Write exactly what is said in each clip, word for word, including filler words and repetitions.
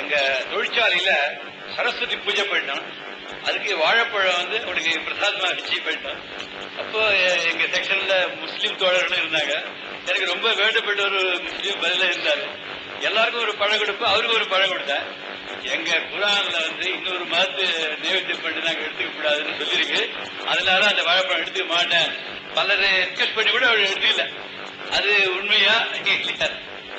எங்க தொழிற்சாலையில சரஸ்வதி பூஜை பண்ணோம். அதுக்கு வாழைப்பழம் வந்து அவனுக்கு பிரசாதமா வச்சு போயிட்டோம். அப்போ எங்க செக்ஷன்ல முஸ்லீம் தோழர்கள் இருந்தாங்க. எனக்கு ரொம்ப வேண்டப்பட்ட ஒரு முஸ்லீம் பதில இருந்தாரு. எல்லாருக்கும் ஒரு பழம் கொடுப்போம், அவருக்கு ஒரு பழம் கொடுத்தேன். எங்க குரான்ல வந்து இன்னொரு மதத்து நைவேத்தியம் பண்ணி நாங்க எடுத்துக்க கூடாதுன்னு சொல்லிருக்கு. அதனால அந்த வாழைப்பழம் எடுத்துக்க மாட்டேன். பலரை ரிக்வெஸ்ட் பண்ணி கூட அவர் எடுத்துக்கல. அது உண்மையா இல்லையா?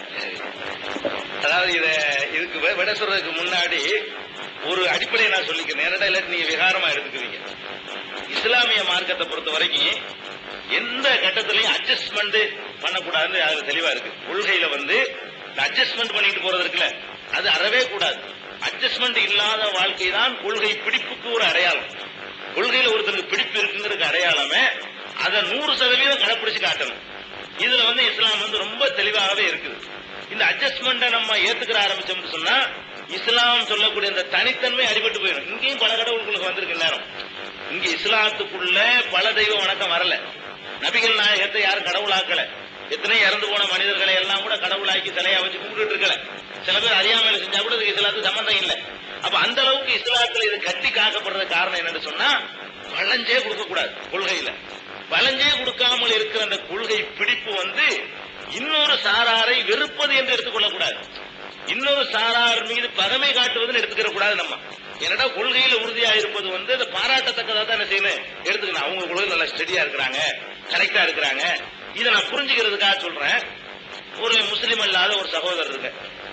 அதாவது இத இதுக்கு விட சொல்றதுக்கு முன்னாடி ஒரு அடிப்படையை நான் சொல்லிக்கிறேன். நேரடா இல்லாட்டி நீங்க விகாரமா எடுத்துக்குவீங்க. இஸ்லாமிய மார்க்கத்தை பொறுத்த வரைக்கும் எந்த கட்டத்திலையும் அட்ஜஸ்ட்மெண்ட் பண்ணக்கூடாதுன்னு அதுல தெளிவா இருக்கு. கொள்கையில வந்து அட்ஜஸ்ட்மெண்ட் பண்ணிட்டு போறது இருக்குல்ல, அது அறவே கூடாது. அட்ஜஸ்ட்மெண்ட் இல்லாத வாழ்க்கை தான் கொள்கை பிடிப்புக்கு ஒரு அடையாளம். கொள்கையில ஒருத்தருக்கு பிடிப்பு இருக்குங்கிறதுக்கு அடையாளமே அதை நூறு சதவீதம் கடைப்பிடிச்சு காட்டணும். இதுல வந்து இஸ்லாம் வந்து ரொம்ப தெளிவாகவே இருக்குது. இந்த அட்ஜஸ்ட்மெண்ட்டை நம்ம ஏத்துக்கிற ஆரம்பிச்சோம்னு சொன்னா இஸ்லாம் சொல்லக்கூடிய இந்த தனித்தன்மை அடிபட்டு போயிடும். இங்கேயும் பல கடவுளுக்கு வந்திருக்கு நேரம். இங்க இஸ்லாத்துக்குள்ள பல தெய்வ வணக்கம் வரல. நபிகள் நாயகத்தை யாரும் கடவுளாக்கல. எத்தனை இறந்து போன மனிதர்களை எல்லாம் கூட கடவுளாக்கி தலையா வச்சு கும்பிட்டு இருக்கல. சில பேர் அறியாமல் செஞ்சா கூட இஸ்லாத்துக்கு சம்பந்தம் இல்லை. அப்ப அந்த அளவுக்கு இஸ்லாத்துல இது கட்டி காக்கப்படுறது காரணம் என்னன்னு சொன்னா வளைஞ்சே கொடுக்க கூடாது. கொள்கையில வளைஞ்சே கொடுக்காமல் இருக்கிற அந்த கொள்கை பிடிப்பு வந்து இன்னொரு சாராரை வெறுப்பது என்று எடுத்துக்கொள்ள கூடாது. இன்னொரு சாரார் மீது பகமை காட்டுவதுன்னு எடுத்துக்கிற கூடாது. நம்ம என்னடா கொள்கையில உறுதியா இருப்பது வந்து அதை பாராட்டத்தக்கதா தான் என்ன செய்யணும் எடுத்துக்கணும். அவங்க கொள்கை நல்லா ஸ்டெடியா இருக்கிறாங்க, கரெக்டா இருக்கிறாங்க. இதை நான் புரிஞ்சுக்கிறதுக்காக சொல்றேன். ஒரு முஸ்லீம் அல்லாத ஒரு சகோதரர் இருக்கு.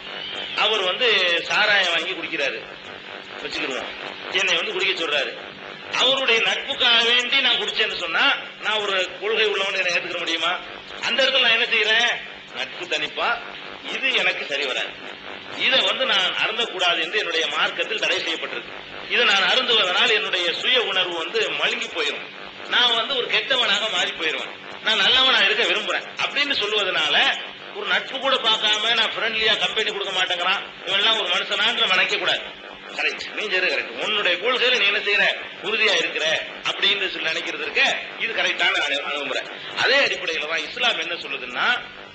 அவர் வந்து சாராயம் வாங்கி குடிக்கிறாரு வச்சுக்கிடுவோம். என்னை வந்து குடிக்க சொல்றாரு. அவருடைய நட்புக்காக வேண்டி நான் குடிச்சேன்னு சொன்னா நான் ஒரு கொள்கை உள்ளவன் என்ன ஏத்துக்க முடியுமா? அந்த இடத்துல நான் என்ன செய்யறேன்? நட்பு தனிப்பா இது எனக்கு சரி வராது. இதை வந்து நான் அருந்தக்கூடாது என்று என்னுடைய மார்க்கத்தில் தடை செய்யப்பட்டிருக்கு. இதை நான் அருந்துவதனால் என்னுடைய சுய உணர்வு வந்து மழுங்கி போயிடும். நான் வந்து ஒரு கெட்டவனாக மாறி போயிடுவேன். நான் நல்லவனா இருக்க விரும்புறேன் அப்படின்னு சொல்லுவதனால ஒரு நட்பு கூட பார்க்காம நான் ஃப்ரெண்ட்லியா கம்பெனி கொடுக்க மாட்டேங்கிறான். இவெல்லாம் ஒரு மனுஷனான்ற நினைக்க கூடாது. கரெக்ட், நீ சரி கரெக்ட். உன்னுடைய கொள்கையில நீ என்ன செய்யற உறுதியா இருக்கிற அப்படின்னு சொல்லி நினைக்கிறது இருக்க இது கரெக்டான அணுகுமுறை. அதே அடிப்படையில தான் இஸ்லாம் என்ன சொல்லுதுன்னா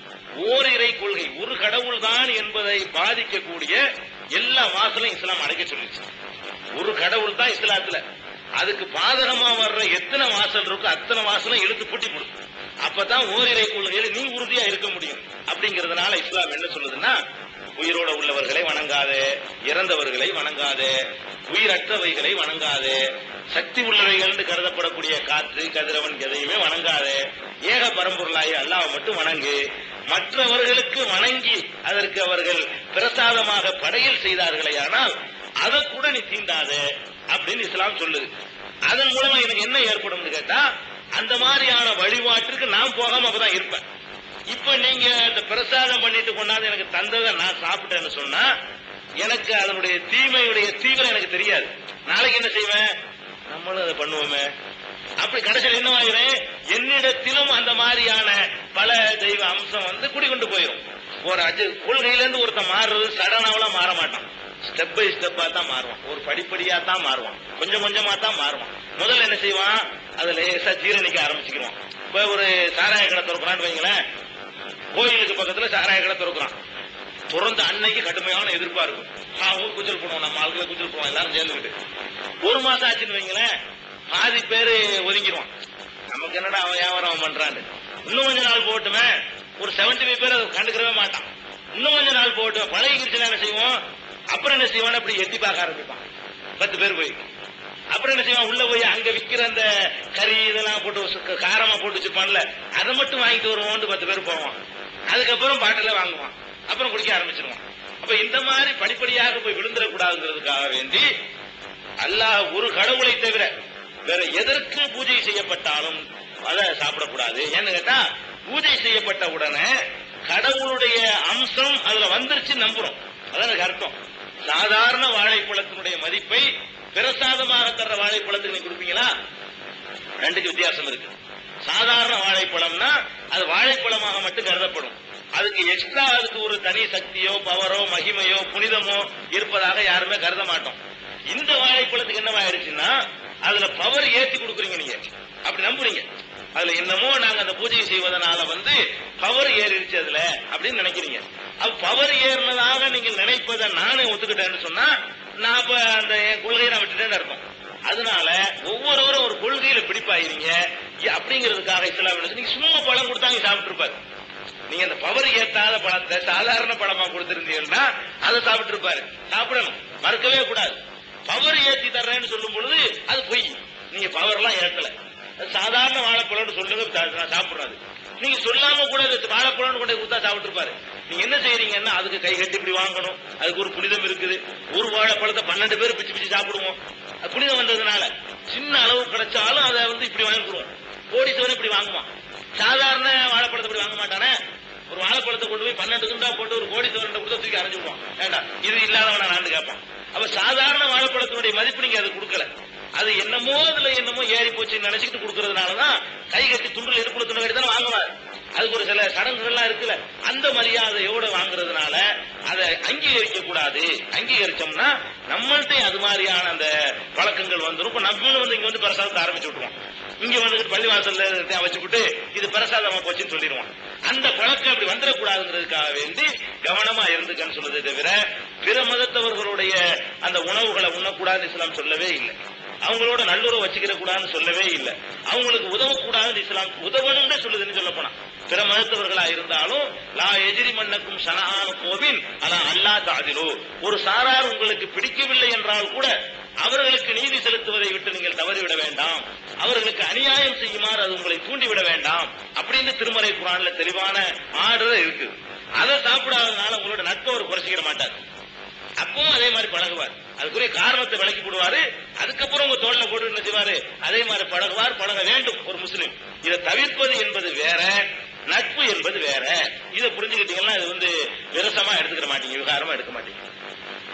ஓரிரை கொள்கை, ஒரு கடவுள் தான் என்பதை பாதிக்கக்கூடிய எல்லா வாசலும் இஸ்லாம் அடைக்க சொல்லிச்சு. ஒரு கடவுள் தான் இஸ்லாத்துல. அதுக்கு பாதகமா வர்ற எத்தனை வாசல் இருக்கோ அத்தனை வாசலும் இழுத்து பூட்டி போடும். அப்பதான் ஓரிரை கொள்கையில நீ உறுதியா இருக்க முடியும். அப்படிங்கறதுனால இஸ்லாம் என்ன சொல்லுதுன்னா உயிரோட உள்ளவர்களை வணங்காதே, இறந்தவர்களை வணங்காதே, உயிரற்றவைகளை வணங்காதே, சக்தி உள்ளவைகள் என்று கருதப்படக்கூடிய காற்று கதிரவன் எதையுமே வணங்காதே, ஏக பரம்பொருளாய் அல்லாஹ் மட்டும் வணங்கு, மற்றவர்களுக்கு வணங்கி அதற்கு அவர்கள் பிரசாதமாக படையல் செய்தார்களே ஆனால் அதை கூட நீ தீண்டாத அப்படின்னு இஸ்லாம் சொல்லுது. அதன் மூலமா எனக்கு என்ன ஏற்படும் கேட்டா அந்த மாதிரியான வழிபாட்டிற்கு நான் போகாம அப்பதான் இருப்பேன். இப்ப நீங்க அந்த பிரசாதம் பண்ணிட்டு கொண்டாந்து எனக்கு தந்ததை நான் சாப்பிட்டேன்னு சொன்னா எனக்கு அதனுடைய தீமையுடைய தீவிரம் எனக்கு தெரியாது. நாளைக்கு என்ன செய்வேன்? நம்மளும் அதை பண்ணுவோமே. அப்படி கடைசியில் என்னவாகிறேன்? என்னிடத்திலும் அந்த மாதிரியான பல தெய்வ அம்சம் வந்து குடிக்கொண்டு போயிடும். ஒரு அஜ கொள்கையிலிருந்து ஒருத்தன் மாறுறது சடனாவெல்லாம் மாற மாட்டான். ஸ்டெப் பை ஸ்டெப்பா தான் மாறுவான். ஒரு படிப்படியா தான் மாறுவான். கொஞ்சம் கொஞ்சமா தான் மாறுவான். முதல்ல என்ன செய்வான்? அதுல லேசா ஜீரணிக்க ஆரம்பிச்சுக்குவான். இப்ப ஒரு சாராய கடை திறக்கிறான்னு வைங்களேன். கோயிலுக்கு பக்கத்துல சாராய கடை திறக்கிறான். திறந்த அன்னைக்கு கடுமையான எதிர்ப்பா இருக்கும். ஊர் குச்சல் போடுவோம், நம்ம ஆளுகளை குச்சல் போடுவோம் எல்லாரும் சேர்ந்துக்கிட்டு. ஒரு மாசம் ஆச்சுன்னு வைங்களேன், பாதி பேரு ஒதுங்கிடுவான். நமக்கு என்னடா அவன் வியாபாரம் பண்றான்னு. இன்னும் கொஞ்ச நாள் போட்டுமே ஒரு செவன்டி ஃபைவ் பேர் கண்டுக்கிறவே மாட்டான். இன்னும் கொஞ்ச நாள் போட்டு பழகிடுச்சுன்னா என்ன செய்வோம்? அப்புறம் என்ன செய்வான்? அப்படி எட்டி பார்க்க ஆரம்பிப்பான். பத்து பேர் போய் அப்புறம் என்ன செய்வான்? உள்ள போய் அங்க விற்கிற அந்த கறி இதெல்லாம் போட்டு காரமா போட்டு வச்சிருப்பான்ல, அதை மட்டும் வாங்கிட்டு வருவோம். பத்து பேர் போவான். அதுக்கப்புறம் பாட்டில வாங்குவான். அப்புறம் குடிக்க ஆரம்பிச்சிருவான். அப்ப இந்த மாதிரி படிப்படியாக போய் விழுந்துடக்கூடாதுங்கிறதுக்காக வேண்டி அல்லாஹ் ஒரு கடவுளை தவிர வேற எதற்கு பூஜை செய்யப்பட்டாலும் அதை சாப்பிடக்கூடாது. ஏன்னு கேட்டா பூஜை செய்யப்பட்ட உடனே கடவுளுடைய அம்சம் அதுல வந்துருச்சு நம்புறோம். அதான் அர்த்தம். சாதாரண வாழைப்பழத்தினுடைய மதிப்பை பிரசாதமாக தர்ற வாழைப்பழத்துக்கு நீ கொடுப்பீங்களா? ரெண்டுக்கு வித்தியாசம் இருக்கு. சாதாரண வாழைப்பழம்னா அது வாழைப்பழமாக மட்டும் கருதப்படும். அதுக்கு எக்ஸ்ட்ரா அதுக்கு ஒரு தனி சக்தியோ பவரோ மகிமையோ புனிதமோ இருப்பதாக யாருமே கருத மாட்டோம். இந்த வாழைப்பழத்துக்கு என்னவாயிருச்சுன்னா அதுல பவர் ஏற்றி கொடுக்குறீங்க நீங்க, அப்படி நம்புறீங்க. அதுல என்னமோ நாங்க அந்த பூஜை செய்வதனால வந்து பவர் ஏறிடுச்சு அதுல அப்படின்னு நினைக்கிறீங்க. அது பவர் ஏறினதாக நீங்கள் நினைப்பதை நானே ஒத்துக்கிட்டேன்னு சொன்னா நான் அப்ப அந்த என் கொள்கையை நான் விட்டுட்டேன்னு அர்த்தம். அதனால ஒவ்வொருவரும் ஒரு கொள்கையில பிடிப்பாயிருங்க அப்படிங்கிறதுக்காக இஸ்லாம் நீங்க சும்மா பழம் கொடுத்தாங்க சாப்பிட்டு இருப்பாரு. நீங்க அந்த பவர் ஏத்தாத பழத்தை சாதாரண பழமா கொடுத்திருந்தீங்கன்னா அதை சாப்பிட்டு இருப்பாரு. சாப்பிடணும், மறுக்கவே கூடாது. பவர் ஏத்தி தர்றேன்னு சொல்லும் பொழுது அது பொய். நீங்க பவர் எல்லாம் ஏத்தல, சாதாரண வாழைப்பழம்னு சொல்லுங்க சாப்பிடுறாரு. நீங்க சொல்லாம கூட வாழைப்பழம்னு கொண்டு கொடுத்தா சாப்பிட்டு இருப்பாரு. நீங்க என்ன செய்யறீங்கன்னா அதுக்கு கை கட்டி இப்படி வாங்கணும், அதுக்கு ஒரு புனிதம் இருக்குது. ஒரு வாழைப்பழத்தை பன்னெண்டு பேர் பிச்சு பிச்சு சாப்பிடுவோம். புனிதம் வந்ததுனால சின்ன அளவு கிடைச்சாலும் அதை வந்து இப்படி வாங்கிடுவோம். கோடீஸ்வரன் இப்படி வாங்குவான், சாதாரண வாழைப்பழத்தை இப்படி வாங்க மாட்டானே. ஒரு வாழைப்பழத்தை கொண்டு போய் பன்னெண்டு துண்டா போட்டு ஒரு கோடீஸ்வரன் கொடுத்து தூக்கி அரைஞ்சுடுவான். வேண்டாம், இது இல்லாதவனா நான் கேட்பான். அப்ப சாதாரண வாழைப்பழத்தினுடைய மதிப்பு நீங்க அது கொடுக்கல. அது என்னமோ அதுல என்னமோ ஏறி போச்சு நினைச்சுக்கிட்டு கொடுக்கறதுனாலதான் கை கட்டி துண்டுல எடுப்புல துணை கட்டி தானே வாங்குவார். அதுக்கு ஒரு சில சடங்குகள்லாம் இருக்குல்ல, அந்த மரியாதையோட வாங்குறதுனால அதை அங்கீகரிக்க கூடாது. அங்கீகரிச்சோம்னா நம்மள்ட்ட அது மாதிரியான அந்த பழக்கங்கள் வந்துடும். இப்ப நம்மளும் வந்து இங்க வந்து பிரசாதத்தை ஆரம்பிச்சு விட்டுருவோம். இங்க வந்துட்டு பள்ளிவாசல்ல வச்சுக்கிட்டு இது பிரசாதமா போச்சுன்னு சொல்லிடுவோம். அந்த பழக்கம் அப்படி வந்துடக்கூடாதுங்கிறதுக்காக வேண்டி கவனமா இருந்துக்கன்னு சொல்றதை தவிர பிற மதத்தவர்களுடைய அந்த உணவுகளை உண்ணக்கூடாதுன்னு இஸ்லாம் சொல்லவே இல்லை. அவங்களோட நல்லுறவு வச்சுக்கிற கூடாதுன்னு சொல்லவே இல்லை. அவங்களுக்கு உதவக்கூடாதுன்னு இஸ்லாம் உதவணும்னு சொல்லுதுன்னு சொல்ல போனா பிற மதத்தவர்களா இருந்தாலும் லா எஜிரி மன்னக்கும் சனஆன கோவின் ஆனா அல்லா தாதிலோ, ஒரு சாரார் உங்களுக்கு பிடிக்கவில்லை என்றால் கூட அவர்களுக்கு நீதி செலுத்துவதை விட்டு நீங்கள் தவறிவிட வேண்டாம், அவர்களுக்கு அநியாயம் செய்யுமாறு அது உங்களை தூண்டிவிட வேண்டாம் அப்படின்னு திருமறை குர்ஆன்ல தெளிவான ஆர்டர் இருக்கு. அதை சாப்பிடாதனால உங்களோட நட்பை அவர் குறைச்சிக்கிற மாட்டார். அப்பவும் அதே மாதிரி பழகுவார், அதுக்குரிய காரணத்தை விளக்கி போடுவாரு. அதுக்கப்புறம் உங்க தோல்ல போட்டு என்ன செய்வாரு, அதே மாதிரி பழகுவார். பழக வேண்டும் ஒரு முஸ்லிம். இதை தவிர்ப்பது என்பது வேற, நட்பு என்பது வேற. இதை புரிஞ்சுக்கிட்டீங்கன்னா இது வந்து விரசமா எடுத்துக்கிற மாட்டீங்க, விகாரமா எடுக்க மாட்டீங்க.